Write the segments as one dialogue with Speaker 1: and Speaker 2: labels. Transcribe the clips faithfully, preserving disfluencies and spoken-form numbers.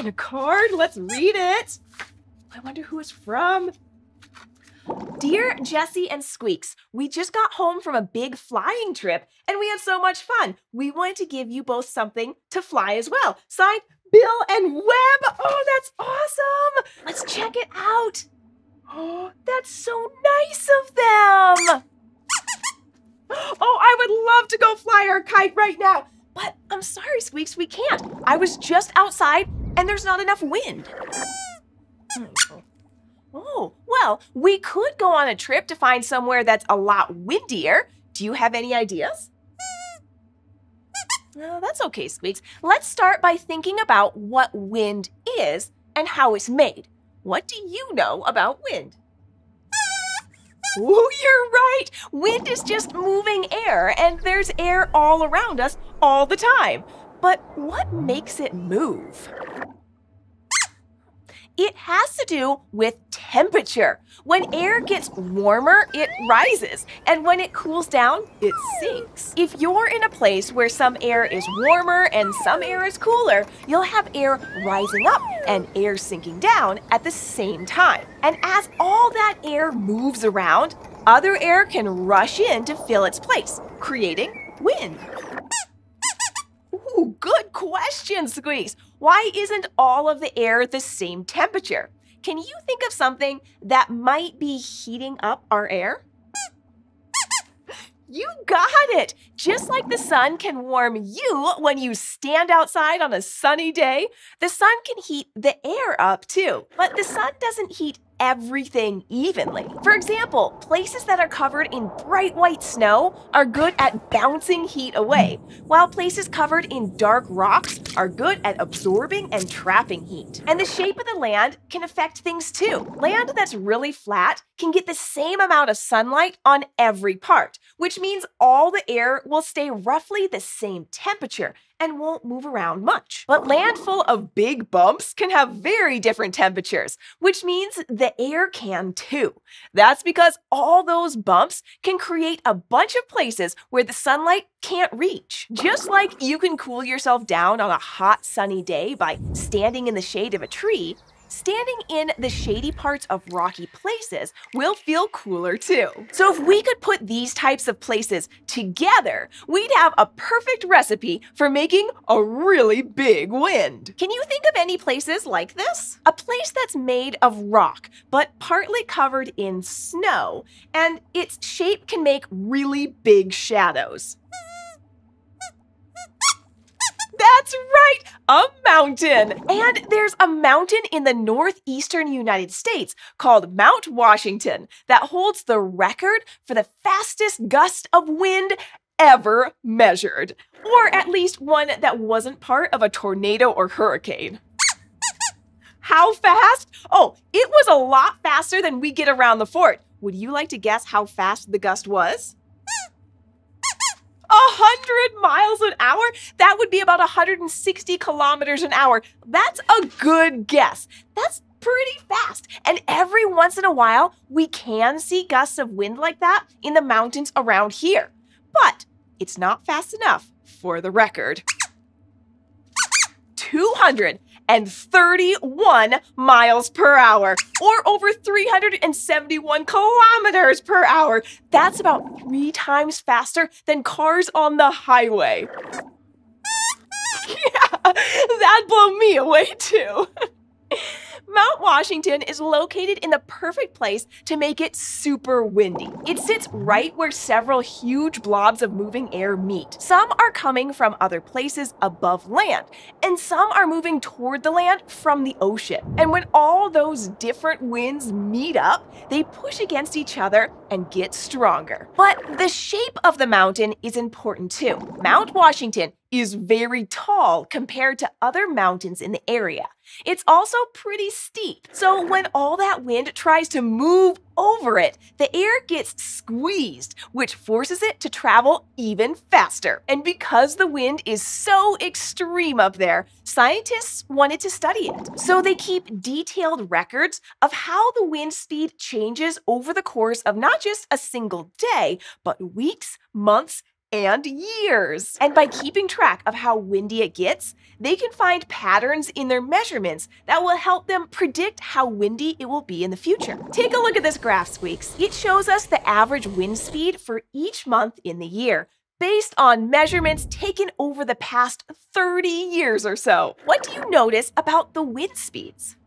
Speaker 1: And a card. Let's read it. I wonder who it's from. Dear Jessi and Squeaks, we just got home from a big flying trip and we had so much fun. We wanted to give you both something to fly as well. Signed, Bill and Webb. Oh, that's awesome. Let's check it out. Oh, that's so nice of them. Oh, I would love to go fly our kite right now. But I'm sorry, Squeaks, we can't. I was just outside and there's not enough wind. Oh, well, we could go on a trip to find somewhere that's a lot windier. Do you have any ideas? No, that's okay, Squeaks. Let's start by thinking about what wind is and how it's made. What do you know about wind? Oh, you're right. Wind is just moving air, and there's air all around us all the time. But what makes it move? It has to do with temperature. When air gets warmer, it rises, and when it cools down, it sinks. If you're in a place where some air is warmer and some air is cooler, you'll have air rising up and air sinking down at the same time. And as all that air moves around, other air can rush in to fill its place, creating wind. Ooh, good question, Squeaks. Why isn't all of the air the same temperature? Can you think of something that might be heating up our air? You got it! Just like the sun can warm you when you stand outside on a sunny day, the sun can heat the air up too. But the sun doesn't heat everything evenly. For example, places that are covered in bright white snow are good at bouncing heat away, while places covered in dark rocks are good at absorbing and trapping heat. And the shape of the land can affect things too. Land that's really flat can get the same amount of sunlight on every part, which means all the air will stay roughly the same temperature and won't move around much. But land full of big bumps can have very different temperatures, which means the air can too. That's because all those bumps can create a bunch of places where the sunlight can't reach. Just like you can cool yourself down on a hot sunny day by standing in the shade of a tree, standing in the shady parts of rocky places will feel cooler too. So if we could put these types of places together, we'd have a perfect recipe for making a really big wind. Can you think of any places like this? A place that's made of rock, but partly covered in snow, and its shape can make really big shadows. That's right, a mountain. And there's a mountain in the northeastern United States called Mount Washington that holds the record for the fastest gust of wind ever measured. Or at least one that wasn't part of a tornado or hurricane. How fast? Oh, it was a lot faster than we get around the fort. Would you like to guess how fast the gust was? A hundred miles an hour? That would be about one hundred sixty kilometers an hour. That's a good guess. That's pretty fast. And every once in a while, we can see gusts of wind like that in the mountains around here. But it's not fast enough for the record. two hundred thirty-one miles per hour, or over three hundred seventy-one kilometers per hour. That's about three times faster than cars on the highway. Yeah, that'd blow me away too. Mount Washington is located in the perfect place to make it super windy. It sits right where several huge blobs of moving air meet. Some are coming from other places above land, and some are moving toward the land from the ocean. And when all those different winds meet up, they push against each other and get stronger. But the shape of the mountain is important too. Mount Washington is very tall compared to other mountains in the area. It's also pretty steep. So when all that wind tries to move over it, the air gets squeezed, which forces it to travel even faster. And because the wind is so extreme up there, scientists wanted to study it. So they keep detailed records of how the wind speed changes over the course of not just a single day, but weeks, months, and years. And by keeping track of how windy it gets, they can find patterns in their measurements that will help them predict how windy it will be in the future. Take a look at this graph, Squeaks. It shows us the average wind speed for each month in the year, based on measurements taken over the past thirty years or so. What do you notice about the wind speeds?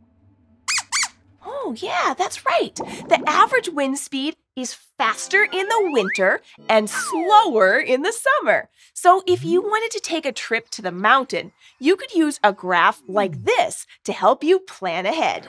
Speaker 1: Oh yeah, that's right. The average wind speed is faster in the winter and slower in the summer. So if you wanted to take a trip to the mountain, you could use a graph like this to help you plan ahead.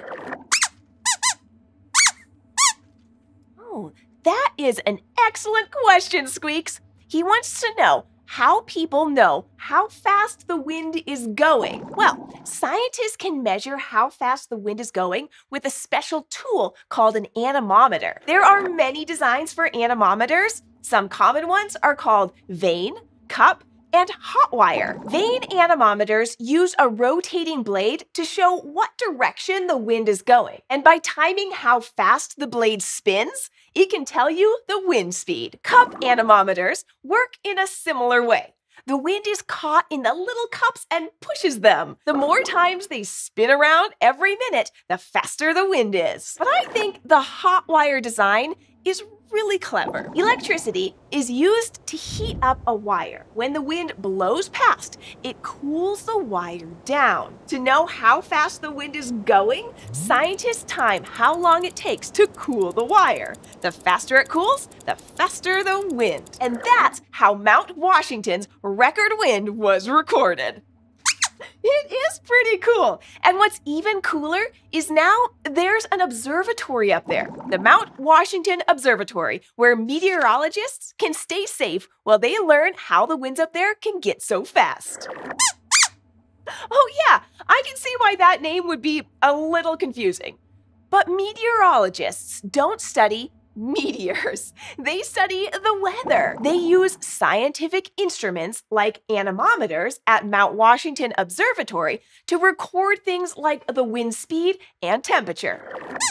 Speaker 1: Oh, that is an excellent question, Squeaks. He wants to know how people know how fast the wind is going. Well, scientists can measure how fast the wind is going with a special tool called an anemometer. There are many designs for anemometers. Some common ones are called vane, cup, and hot wire. Vane anemometers use a rotating blade to show what direction the wind is going. And by timing how fast the blade spins, it can tell you the wind speed. Cup anemometers work in a similar way. The wind is caught in the little cups and pushes them. The more times they spin around every minute, the faster the wind is. But I think the hot wire design is really clever. Electricity is used to heat up a wire. When the wind blows past, it cools the wire down. To know how fast the wind is going, scientists time how long it takes to cool the wire. The faster it cools, the faster the wind. And that's how Mount Washington's record wind was recorded. It is pretty cool. And what's even cooler is now there's an observatory up there, the Mount Washington Observatory, where meteorologists can stay safe while they learn how the winds up there can get so fast. Oh yeah, I can see why that name would be a little confusing. But meteorologists don't study meteors. They study the weather. They use scientific instruments like anemometers at Mount Washington Observatory to record things like the wind speed and temperature.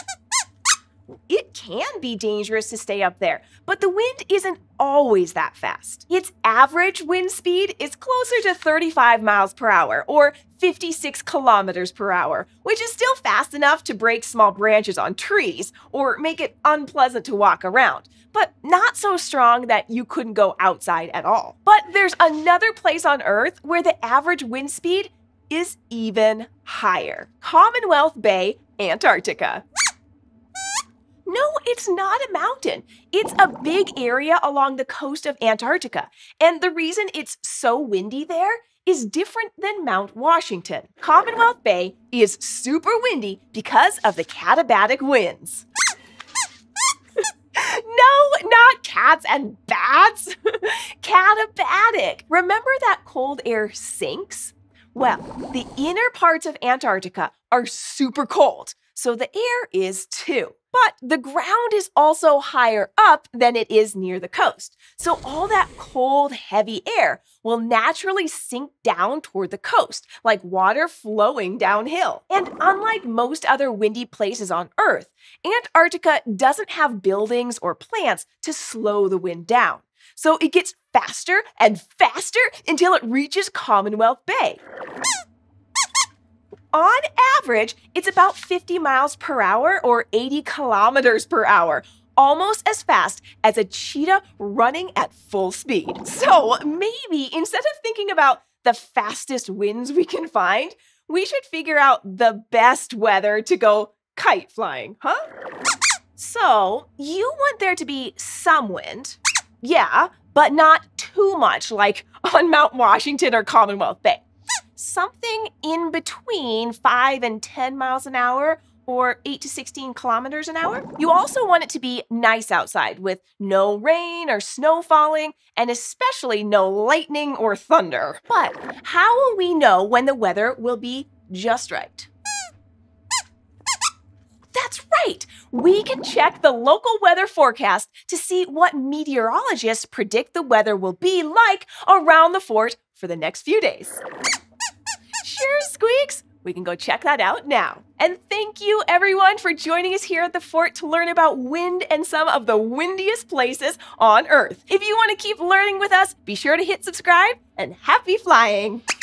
Speaker 1: It can be dangerous to stay up there, but the wind isn't always that fast. Its average wind speed is closer to thirty-five miles per hour, or fifty-six kilometers per hour, which is still fast enough to break small branches on trees or make it unpleasant to walk around, but not so strong that you couldn't go outside at all. But there's another place on Earth where the average wind speed is even higher. Commonwealth Bay, Antarctica. No, it's not a mountain. It's a big area along the coast of Antarctica. And the reason it's so windy there is different than Mount Washington. Commonwealth Bay is super windy because of the katabatic winds. No, not cats and bats. Katabatic. Remember that cold air sinks? Well, the inner parts of Antarctica are super cold, so the air is too. But the ground is also higher up than it is near the coast. So all that cold, heavy air will naturally sink down toward the coast, like water flowing downhill. And unlike most other windy places on Earth, Antarctica doesn't have buildings or plants to slow the wind down. So it gets faster and faster until it reaches Commonwealth Bay. On average, it's about fifty miles per hour or eighty kilometers per hour, almost as fast as a cheetah running at full speed. So maybe instead of thinking about the fastest winds we can find, we should figure out the best weather to go kite flying, huh? So you want there to be some wind, yeah, but not too much like on Mount Washington or Commonwealth Bay. Something in between five and ten miles an hour or eight to sixteen kilometers an hour. You also want it to be nice outside with no rain or snow falling and especially no lightning or thunder. But how will we know when the weather will be just right? That's right! We can check the local weather forecast to see what meteorologists predict the weather will be like around the fort for the next few days. Sure, Squeaks, We can go check that out now. And thank you everyone for joining us here at the fort to learn about wind and some of the windiest places on Earth. If you want to keep learning with us, be sure to hit subscribe and happy flying!